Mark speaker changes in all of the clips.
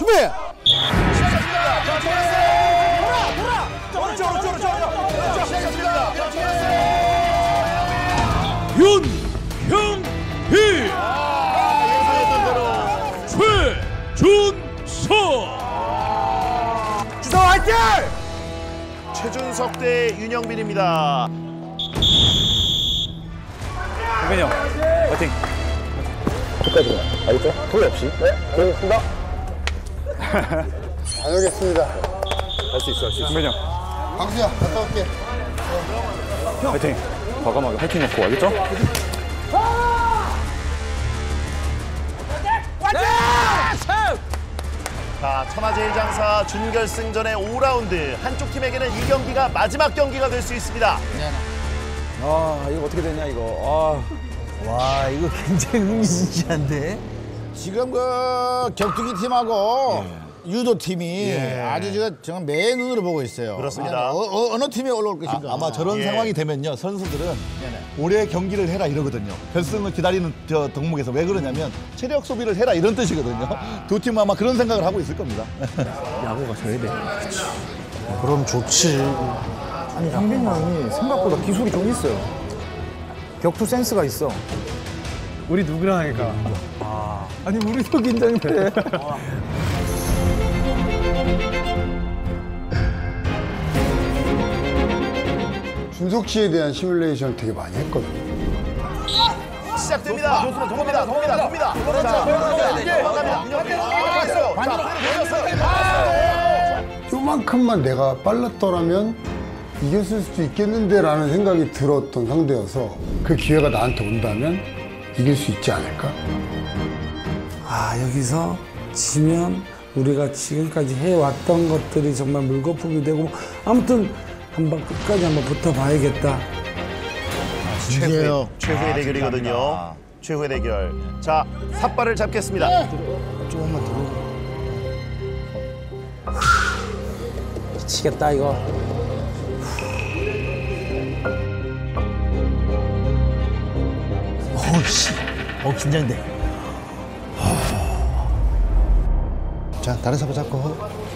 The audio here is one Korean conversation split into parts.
Speaker 1: 준비.
Speaker 2: 윤형희 최준석.
Speaker 1: 주성 화이팅!
Speaker 3: 최준석 대 윤영빈입니다.
Speaker 2: 윤빈이 형 파이팅.
Speaker 4: 끝까지 가. 알겠죠? 후회 없이. 네, 그렇습니다. 다녀오겠습니다.
Speaker 2: 할 수 있어, 할 수 있어. 윤빈이 형
Speaker 4: 광수야, 갔다 올게.
Speaker 2: 파이팅. 과감하게 파이팅 넣고 알겠죠?
Speaker 3: 자, 천하제일장사 준결승전의 5라운드. 한쪽 팀에게는 이 경기가 마지막 경기가 될 수 있습니다.
Speaker 1: 아, 이거 어떻게 되냐 이거.
Speaker 5: 와, 이거 굉장히 흥미진진한데?
Speaker 1: 지금 그 격투기 팀하고 유도 팀이 아주 제가 정말 매 눈으로 보고 있어요.
Speaker 3: 그렇습니다.
Speaker 1: 어느 팀이 올라올 것인가.
Speaker 6: 아마 저런
Speaker 3: 예.
Speaker 6: 상황이 되면요 선수들은 올해 경기를 해라 이러거든요. 결승을 기다리는 저 덕목에서 왜 그러냐면 체력 소비를 해라 이런 뜻이거든요. 두 팀은 아마 그런 생각을 하고 있을 겁니다.
Speaker 5: 야구가 져야 돼. 그럼 좋지. 아니, 형빈이 형이 생각보다 기술이 좀 있어요. 격투 센스가 있어. 우리 누구랑 하니까. 아니, 우리도 긴장돼.
Speaker 4: 준석 씨에 대한 시뮬레이션을 되게 많이 했거든.
Speaker 3: 시작됩니다. 돕니다.
Speaker 4: 요만큼만 내가 빨랐더라면 이겼을 수도 있겠는데라는 생각이 들었던 상대여서 그 기회가 나한테 온다면 이길 수 있지 않을까?
Speaker 7: 아, 여기서 지면 우리가 지금까지 해왔던 것들이 정말 물거품이 되고 아무튼 한번 끝까지 한번 붙어봐야겠다.
Speaker 3: 최후의 대결이거든요. 최후의 대결. 자, 삿발을 잡겠습니다.
Speaker 7: 조금만 더. 미치겠다 이거.
Speaker 5: 긴장돼.
Speaker 1: 자, 다른 사람 잡고.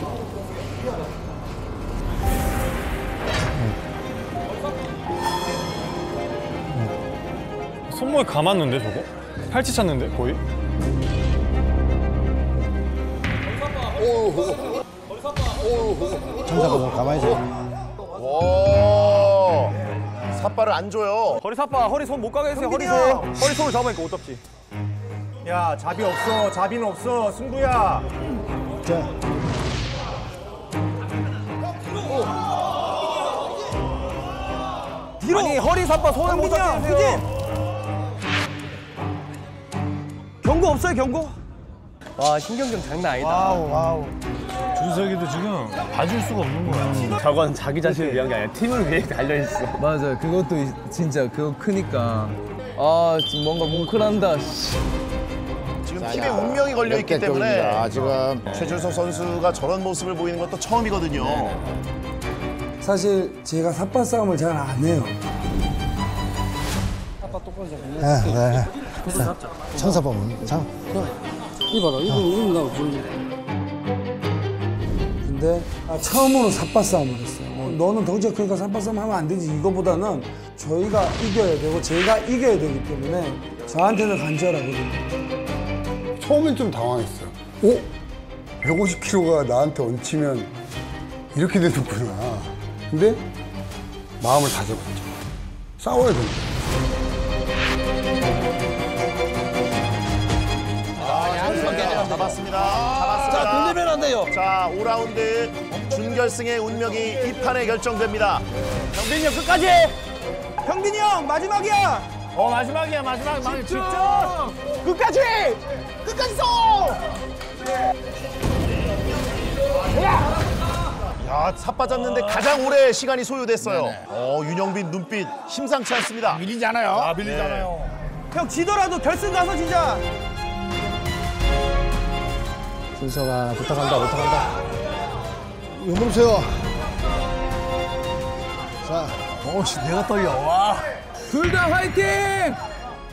Speaker 2: 손목에 감았는데 저거? 팔찌 찼는데 거의?
Speaker 1: 청사가 뭐 가만히 있어.
Speaker 3: 오, 삿발을 안 줘요.
Speaker 2: 허리 삿바, 허리 손 못 가게 했어요. 허리 손. 허리 손을 잡으니까 못 잡지.
Speaker 5: 야, 잡이 없어. 잡이는 없어. 승부야.
Speaker 1: 자,
Speaker 2: 뒤로. 아니 허리 삿바 손을 못 잡게 해주세요. 경고 없어요 경고? 와 신경전 장난 아니다.
Speaker 1: 와우.
Speaker 2: 준석이도 지금 봐줄 수가 없는 거야. 저건 자기 자신을 위한 게 아니라 팀을 위해 달려있어.
Speaker 8: 맞아요. 그것도 진짜 그거 크니까 지금 뭔가 뭉클한다.
Speaker 3: 지금 팀의 운명이 걸려 있기 때문에
Speaker 1: 아, 지금
Speaker 3: 최준석 선수가 저런 모습을 보이는 것도 처음이거든요.
Speaker 7: 사실 제가 삿바 싸움을 잘 안 해요.
Speaker 1: 청사 보면 자,
Speaker 7: 이봐라, 이거 나 보여줘. 근데 처음으로 삿바 싸움을 했어요. 너는 덩치가 크니까 삿바 싸움 하면 안 되지. 이거보다는 저희가 이겨야 되고 제가 이겨야 되기 때문에 저한테는 간절하거든요.
Speaker 4: 처음엔 좀 당황했어요. 150kg가 나한테 얹히면 이렇게 되는구나. 근데 마음을 다잡았죠. 싸워야 된다.
Speaker 3: 잡았습니다.
Speaker 8: 자, 돌리면 안 돼요.
Speaker 3: 자, 5라운드 준결승의 운명이 이 판에 결정됩니다.
Speaker 2: 형빈이 형 끝까지. 형빈이 형 마지막이야. 마지막이야 마지막. 진짜. 끝까지. 끝까지 써.
Speaker 3: 야, 삿바 잡는데 가장 오래 시간이 소요됐어요. 윤영빈 눈빛 심상치 않습니다.
Speaker 1: 밀리잖아요.
Speaker 3: 밀리잖아요.
Speaker 2: 형 지더라도 결승 가서 진짜.
Speaker 7: 준석아, 부탁한다.
Speaker 1: 이거 보세요. 자,
Speaker 8: 내가 떨려. 와. 둘 다 화이팅!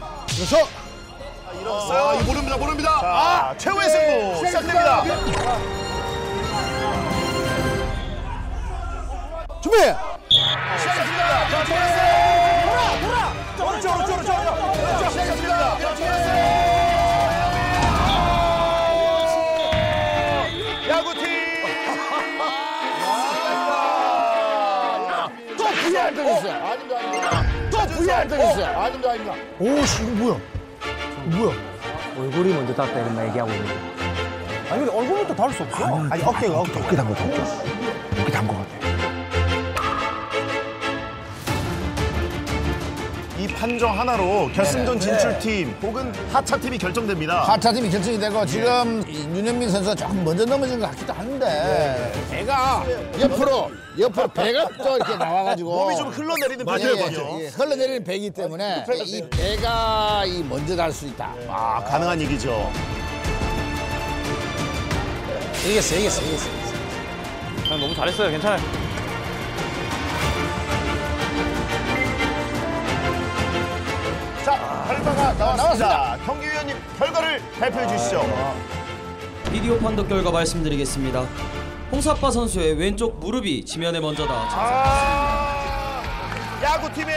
Speaker 1: 그래서
Speaker 3: 일어났어요. 모릅니다. 자, 최후의 승부 시작됩니다.
Speaker 1: 준비.
Speaker 3: 시작했습니다. 오른쪽. 시작했습니다. 야구팀.
Speaker 1: 또 VR 당했어요. 또 VR 당했어요. 아닙니다.
Speaker 5: 오씨 이거 뭐야?
Speaker 2: 얼굴이 먼저 닿다 이런 말 얘기하고 있는데.
Speaker 5: 아니 근데 얼굴부터 다를 수 없어. 아니 어깨가 어깨 담고 어깨 담고 같아.
Speaker 3: 이 판정 하나로 결승전 진출팀 혹은 하차팀이 결정됩니다.
Speaker 1: 하차팀이 결정이 되고 지금 이 윤현민 선수가 조금 먼저 넘어진 것 같기도 한데 배가 옆으로 배가 또 이렇게 나와가지고
Speaker 3: 몸이 좀 흘러내리는 편이거든요.
Speaker 1: 흘러내리는 배이기 때문에 이 배가 먼저 달 수 있다.
Speaker 3: 아, 가능한 얘기죠.
Speaker 1: 이겼어.
Speaker 2: 너무 잘했어요. 괜찮아요.
Speaker 3: 자, 결과가 나왔습니다. 경기위원님 결과를 발표해 주시죠.
Speaker 9: 비디오 판독 결과 말씀드리겠습니다. 홍사빠 선수의 왼쪽 무릎이 지면에 먼저 닿아
Speaker 3: 야구팀의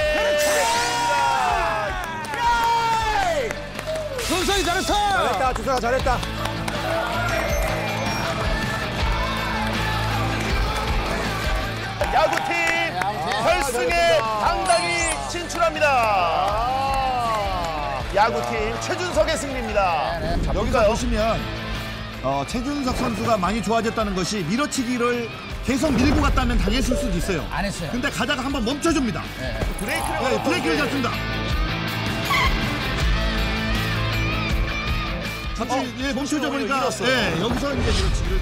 Speaker 1: 준성이 잘했어.
Speaker 5: 잘했다 주서가 잘했다.
Speaker 3: 야구팀 결승에 당당히 진출합니다. 야구팀 최준석의 승리입니다.
Speaker 6: 여기서 보시면 최준석 선수가 많이 좋아졌다는 것이 밀어치기를 계속 밀고 갔다면 당했을 수도 있어요.
Speaker 1: 안 했어요.
Speaker 6: 근데 가다가 한번 멈춰줍니다. 브레이크를 잡습니다. 갑자기 멈춰져 보니까 여기서 이제 밀어치기를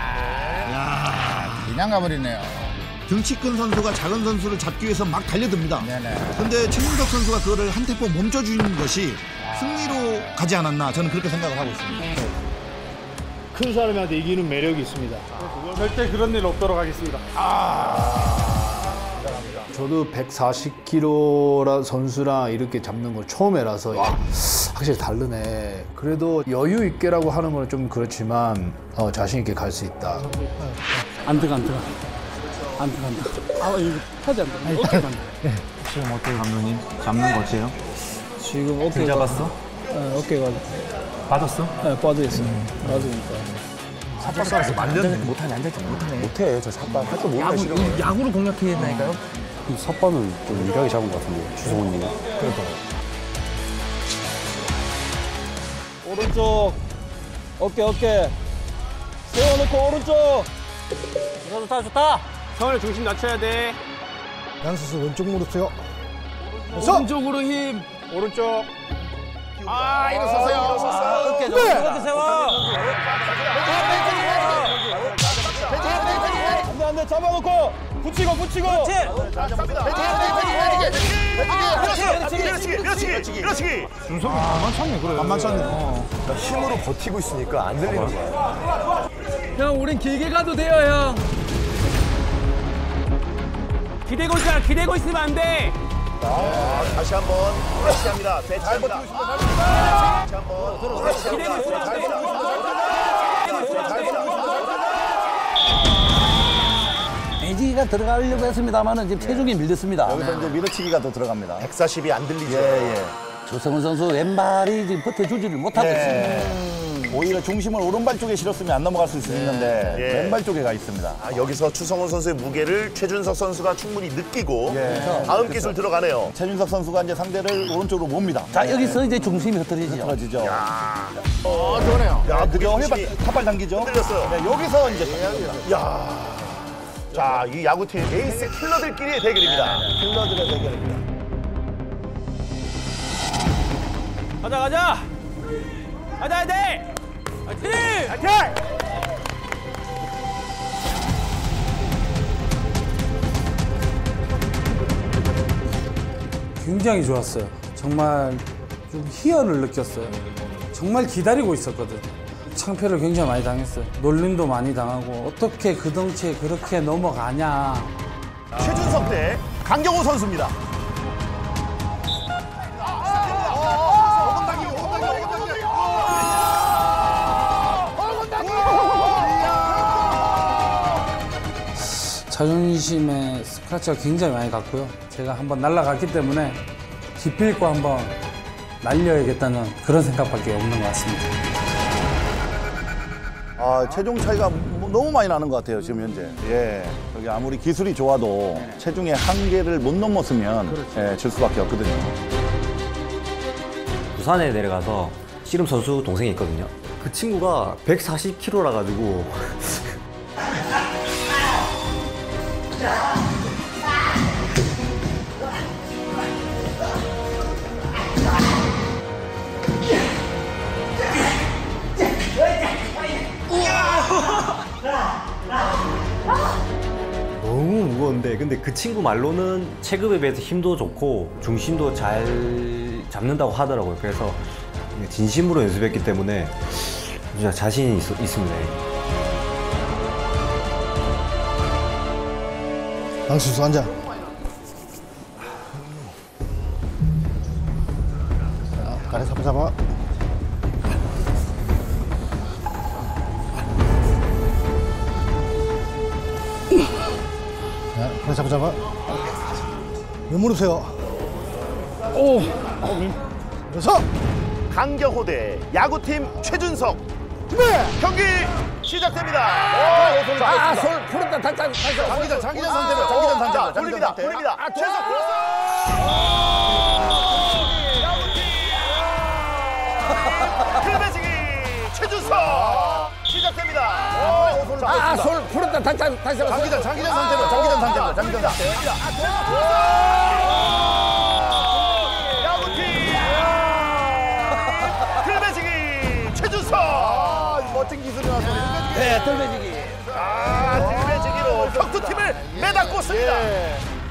Speaker 6: 합니다.
Speaker 1: 그냥 가버리네요.
Speaker 6: 등치 큰 선수가 작은 선수를 잡기 위해서 막 달려듭니다.
Speaker 1: 네네.
Speaker 6: 근데 최준석 선수가 그거를 한 템포 멈춰주는 것이 승리로 가지 않았나 저는 그렇게 생각을 하고 있습니다.
Speaker 5: 큰 사람한테 이기는 매력이 있습니다. 절대 그런 일 없도록 하겠습니다. 저도 140kg 선수랑 이렇게 잡는 걸 처음이라서 확실히 다르네. 그래도 여유 있게라고 하는 건 좀 그렇지만 자신 있게 갈 수 있다.
Speaker 7: 안 들어간다. 아 이거 하지 안 돼. 어깨 간다.
Speaker 2: 지금 어때요, 감독님? 잡는 거지요?
Speaker 7: 지금 어깨가
Speaker 2: 잡았어?
Speaker 7: 네, 어깨가
Speaker 2: 빠졌어?
Speaker 7: 네, 빠져있어요. 빠지니까.
Speaker 5: 못해 저 삿발 할줄 모르네.
Speaker 8: 야구로 공략해야 된다니까요?
Speaker 5: 삿발을 좀 유리하게 잡은 것 같은데 주성훈님이.
Speaker 9: 오른쪽 어깨 세워놓고 오른쪽. 좋다.
Speaker 2: 서울 중심 낮춰야 돼.
Speaker 5: 양수수 왼쪽 무릎 세워.
Speaker 9: 오른쪽으로 힘.
Speaker 2: 오른쪽.
Speaker 1: 일어서세요.
Speaker 9: 어깨 세워. 안돼 잡아놓고 붙이고.
Speaker 3: 밀어치기.
Speaker 5: 힘으로 버티고 있으니까 안 들리는 거야.
Speaker 8: 형, 우린 길게 가도 돼요, 형. 기대고 있으면 안 돼.
Speaker 3: 다시 한번 합니다. 배치합니다. 다시 한번
Speaker 10: 배지기가 들어가려고 했습니다만은 지금 체중이 밀렸습니다.
Speaker 6: 여기서 이제 밀어치기가 더 들어갑니다.
Speaker 3: 140이 안 들리죠.
Speaker 10: 조성훈 선수 왼발이 지금 버텨주지를 못하고 있습니다.
Speaker 6: 오히려 중심을 오른발 쪽에 실었으면 안 넘어갔을 수 있는데 왼발 쪽에 가 있습니다.
Speaker 3: 여기서 추성훈 선수의 무게를 최준석 선수가 충분히 느끼고 다음 기술 들어가네요.
Speaker 6: 최준석 선수가 이제 상대를 오른쪽으로 몹니다.
Speaker 10: 자, 여기서 이제 중심이 흐트러지죠.
Speaker 6: 떨어지죠.
Speaker 1: 좋네요.
Speaker 3: 야,
Speaker 6: 그죠?
Speaker 3: 무게
Speaker 6: 탑발 당기죠?
Speaker 3: 흔들렸어요.
Speaker 6: 네, 여기서 이제
Speaker 3: 자, 이 야구팀 에이스 킬러들끼리의 대결입니다.
Speaker 6: 킬러들의 대결입니다.
Speaker 8: 가자. 화이팅!
Speaker 7: 굉장히 좋았어요. 정말 좀 희열을 느꼈어요. 정말 기다리고 있었거든. 창피를 굉장히 많이 당했어요. 놀림도 많이 당하고 어떻게 그 덩치에 그렇게 넘어가냐.
Speaker 3: 최준석 대 강경호 선수입니다.
Speaker 7: 자존심에 스크래치가 굉장히 많이 갔고요. 제가 한번 날아갔기 때문에 기필코 한번 날려야겠다는 그런 생각밖에 없는 것 같습니다.
Speaker 6: 아, 체중 차이가 너무 많이 나는 것 같아요, 지금 현재. 예. 여기 아무리 기술이 좋아도 체중의 한계를 못 넘었으면 예, 질 수밖에 없거든요.
Speaker 11: 부산에 내려가서 씨름 선수 동생이 있거든요. 그 친구가 140kg라 가지고 너무 무거운데 근데 그 친구 말로는 체급에 비해서 힘도 좋고 중심도 잘 잡는다고 하더라고요. 그래서 진심으로 연습했기 때문에 진짜 자신이 있습니다.
Speaker 6: 강수수 앉아. 가래 잡아. 자, 가래 잡아. 왼 무릎 세워. 오. 그래서
Speaker 3: 강경호대 야구팀 최준석.
Speaker 6: 네.
Speaker 3: 경기 시작됩니다.
Speaker 1: 솔 풀었다. 다시.
Speaker 3: 장기전 상태로. 돌립니다. 최준석 클베지기 최준석 시작됩니다.
Speaker 1: 솔 풀었다. 다시.
Speaker 3: 장기전 상태로. 야구팀 클베지기 최준석.
Speaker 6: 멋진 기술이 나왔어.
Speaker 1: 네, 돌배지기.
Speaker 3: 들배지기로 격투팀을 매닫고 있습니다.
Speaker 6: 예.